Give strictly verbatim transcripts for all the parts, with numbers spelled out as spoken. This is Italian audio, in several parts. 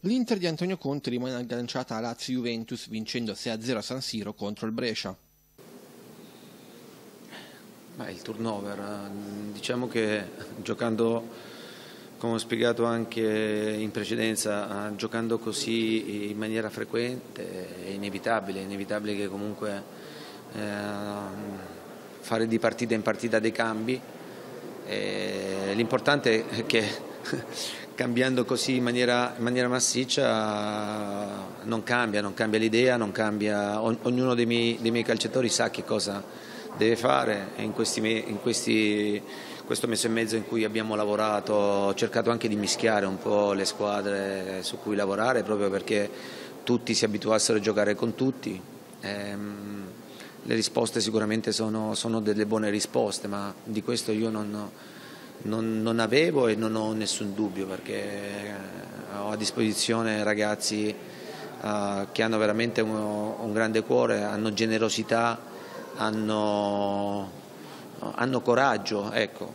L'Inter di Antonio Conte rimane agganciata a Lazio-Juventus vincendo sei a zero a San Siro contro il Brescia. Beh, il turnover, diciamo che giocando, come ho spiegato anche in precedenza, giocando così in maniera frequente è inevitabile, è inevitabile che comunque eh, fare di partita in partita dei cambi. L'importante è che cambiando così in maniera, in maniera massiccia non cambia, non cambia l'idea, non cambia, ognuno dei miei, dei miei calciatori sa che cosa deve fare e in, questi, in questi, questo mese e mezzo in cui abbiamo lavorato ho cercato anche di mischiare un po' le squadre su cui lavorare proprio perché tutti si abituassero a giocare con tutti. Ehm, le risposte sicuramente sono, sono delle buone risposte, ma di questo io non, non, non avevo e non ho nessun dubbio perché ho a disposizione ragazzi uh, che hanno veramente un, un grande cuore, hanno generosità, hanno, hanno coraggio. Ecco.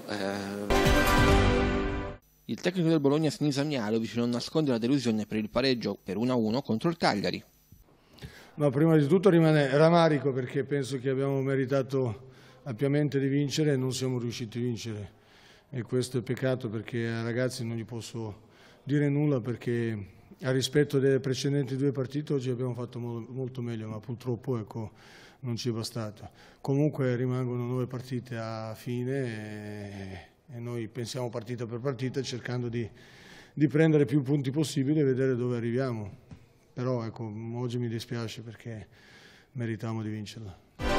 Il tecnico del Bologna Sinisa Mihajlovic non nasconde la delusione per il pareggio per uno a uno contro il Cagliari. No, prima di tutto rimane rammarico perché penso che abbiamo meritato ampiamente di vincere e non siamo riusciti a vincere e questo è peccato perché ai ragazzi non gli posso dire nulla perché a rispetto delle precedenti due partite oggi abbiamo fatto molto meglio ma purtroppo ecco, non ci è bastato. Comunque rimangono nove partite a fine e, e noi pensiamo partita per partita cercando di, di prendere più punti possibili e vedere dove arriviamo. Però ecco, oggi mi dispiace perché meritavamo di vincerla.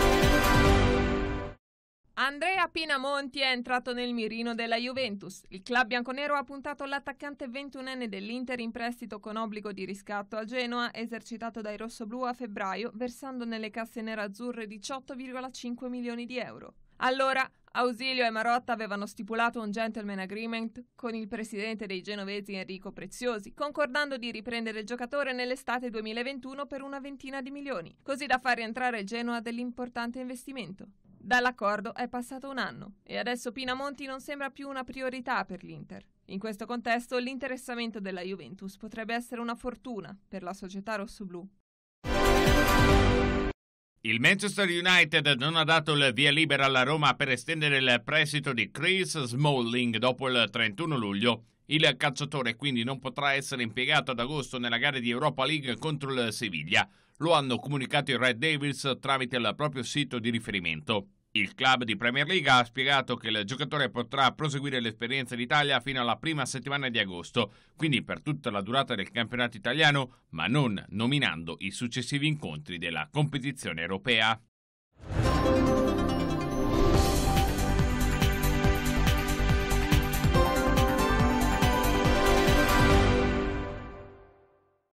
Andrea Pinamonti è entrato nel mirino della Juventus. Il club bianconero ha puntato l'attaccante ventunenne dell'Inter in prestito con obbligo di riscatto al Genoa, esercitato dai rossoblù a febbraio, versando nelle casse nerazzurre diciotto virgola cinque milioni di euro. Allora, Ausilio e Marotta avevano stipulato un gentleman agreement con il presidente dei genovesi Enrico Preziosi, concordando di riprendere il giocatore nell'estate duemilaventuno per una ventina di milioni, così da far rientrare il Genoa dell'importante investimento. Dall'accordo è passato un anno e adesso Pinamonti non sembra più una priorità per l'Inter. In questo contesto l'interessamento della Juventus potrebbe essere una fortuna per la società rossoblù. Il Manchester United non ha dato il via libera alla Roma per estendere il prestito di Chris Smalling dopo il trentuno luglio. Il calciatore quindi non potrà essere impiegato ad agosto nella gara di Europa League contro il Siviglia. Lo hanno comunicato i Red Devils tramite il proprio sito di riferimento. Il club di Premier League ha spiegato che il giocatore potrà proseguire l'esperienza in Italia fino alla prima settimana di agosto, quindi per tutta la durata del campionato italiano, ma non nominando i successivi incontri della competizione europea.